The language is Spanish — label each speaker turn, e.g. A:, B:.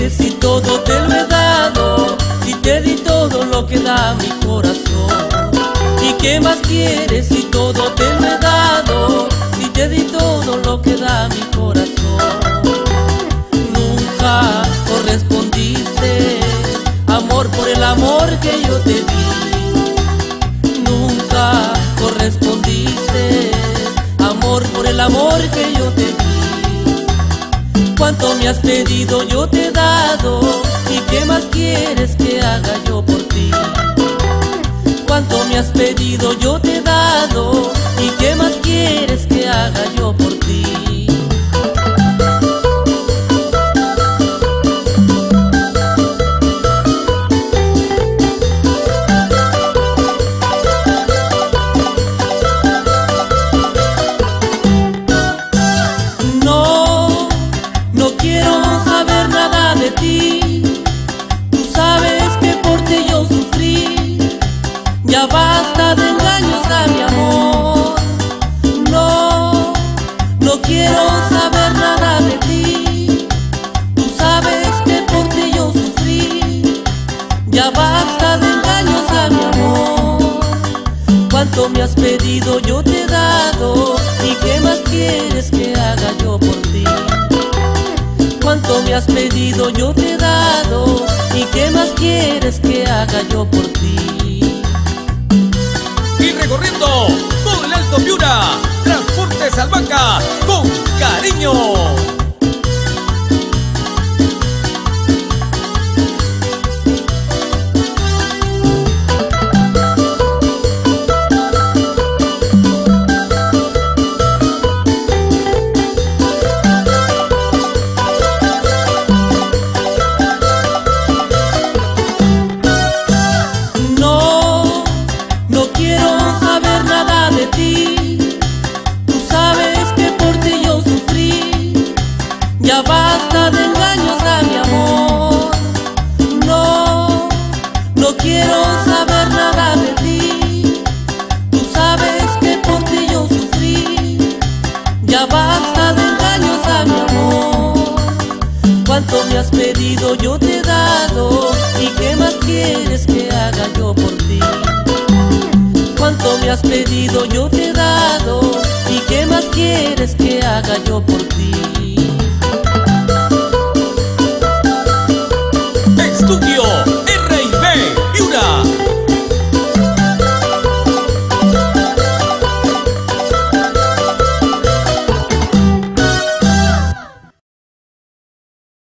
A: quieres si todo te lo he dado? Si te di todo lo que da mi corazón. ¿Y qué más quieres si todo te lo he dado? Si te di todo lo que da mi corazón. Nunca correspondiste, amor, por el amor que yo te di. Nunca correspondiste, amor, por el amor que yo te di. Cuánto me has pedido yo te he dado, ¿y qué más quieres que haga yo por ti? Cuánto me has pedido yo te he dado, ¿y qué más quieres que haga yo por ti? No quiero saber nada de ti. Tú sabes que por ti yo sufrí. Ya basta de engaños a mi amor. No quiero saber nada de ti. Tú sabes que por ti yo sufrí. Ya basta de engaños a mi amor. Cuánto me has pedido yo te he dado, ¿y qué más quieres que haga yo por ti? Cuánto me has pedido yo te he dado, ¿y qué más quieres que haga yo por ti?
B: Y recorriendo todo el Alto Piura, Transportes Albahaca, con cariño.
A: No quiero saber nada de ti. Tú sabes que por ti yo sufrí. Ya basta de engaños a mi amor. No quiero saber nada de ti. Tú sabes que por ti yo sufrí. Ya basta de engaños a mi amor. Cuánto me has pedido yo te he dado, ¿y qué más quieres que haga yo por ti? Cuánto me has pedido yo te he dado, ¿y qué más quieres que haga yo por ti?